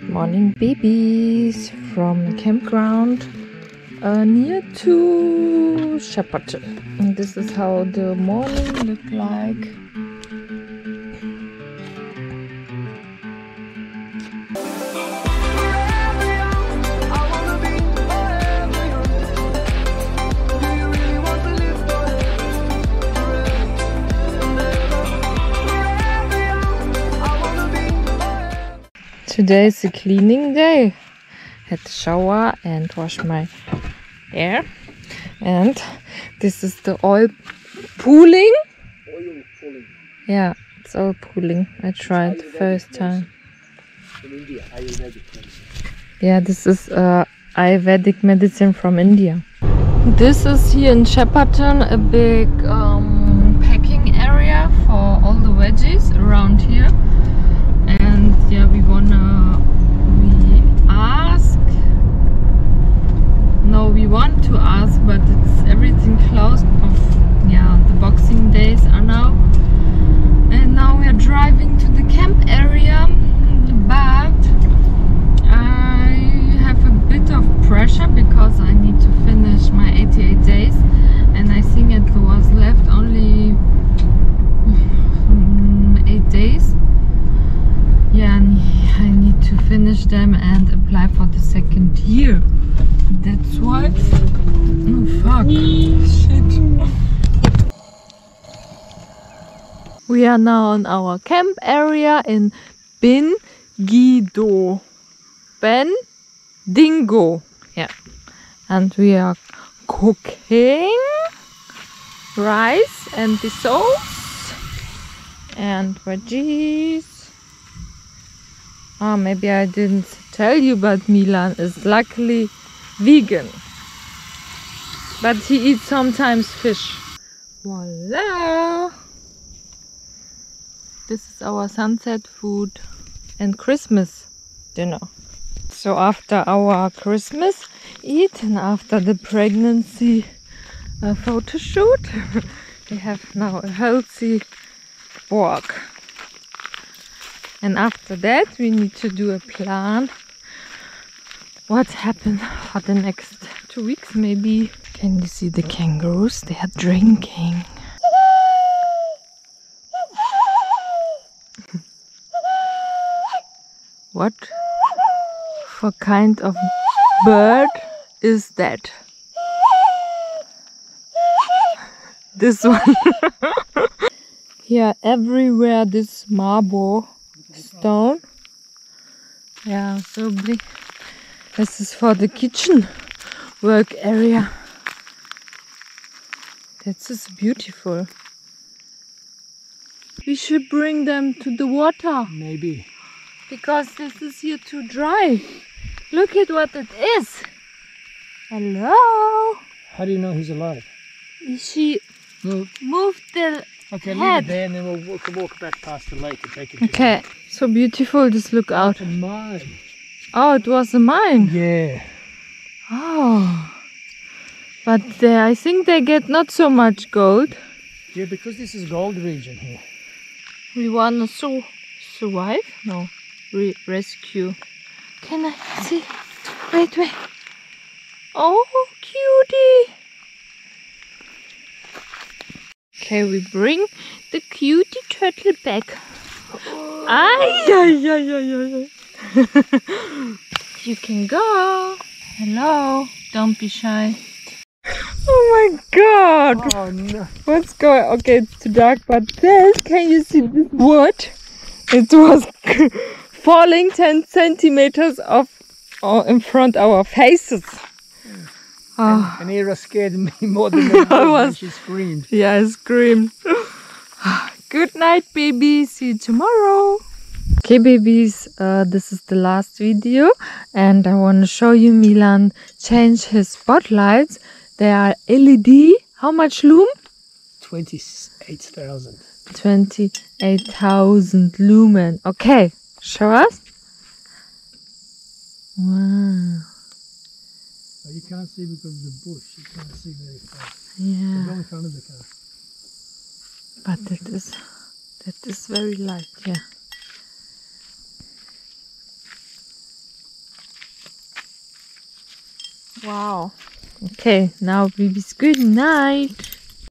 Morning babies from the campground near to Shepparton. And this is how the morning looked like. Today is a cleaning day. Had to shower and wash my hair. And this is the oil pooling. Oil pulling. Yeah, it's all pooling. I tried the first time. In India, Ayurvedic medicine. Yeah, this is Ayurvedic medicine from India. This is here in Shepparton, a big packing area for all the veggies around here. And yeah, we want to ask, but it's everything closed off. Yeah, the Boxing Days are now. And now we are driving to the camp area, but I have a bit of pressure because I need to finish my 88 days, and I think it was left only 8 days. Yeah, and I need to finish them and apply for the second year. That's why. Oh fuck. Shit. We are now in our camp area in Bendigo. Bendigo. Yeah. And we are cooking rice and the sauce and veggies. Oh, maybe I didn't tell you, but Milan is luckily vegan. But he eats sometimes fish. Voila! This is our sunset food and Christmas dinner. So after our Christmas eat and after the pregnancy photo shoot, we have now a healthy walk. And after that we need to do a plan what happened for the next 2 weeks maybe. Can you see the kangaroos? They are drinking. What for kind of bird is that? This one. Here everywhere this marble stone. Yeah, so big. This is for the kitchen work area. That's just beautiful. We should bring them to the water. Maybe. Because this is here too dry. Look at what it is. Hello. How do you know he's alive? She moved the Okay, head. leave it there and then we'll walk back past the lake and take it to Okay, so beautiful. Just look out. a mine. Oh, it was a mine. Yeah. Oh. But I think they get not so much gold. Yeah, because this is gold region here. We want to survive? No. Rescue. Can I see? Wait. Oh, cutie. Okay, we bring the cutie turtle back. Ay. You can go. Hello. Don't be shy. Oh my god. Oh no. What's going on? Okay, it's too dark, but this, can you see this wood? It was falling 10 centimeters off in front of our faces. Oh. And Era scared me more than the when she screamed. Yeah, I screamed. Good night, babies. See you tomorrow. Okay, babies, this is the last video, and I want to show you Milan change his spotlights. They are LED. How much lumen? 28,000. 28,000 lumen. Okay, show us. Wow. But you can't see because of the bush. You can't see very far. Yeah. Go in front of the car. But that is very light, yeah. Wow. Okay, now baby's good night.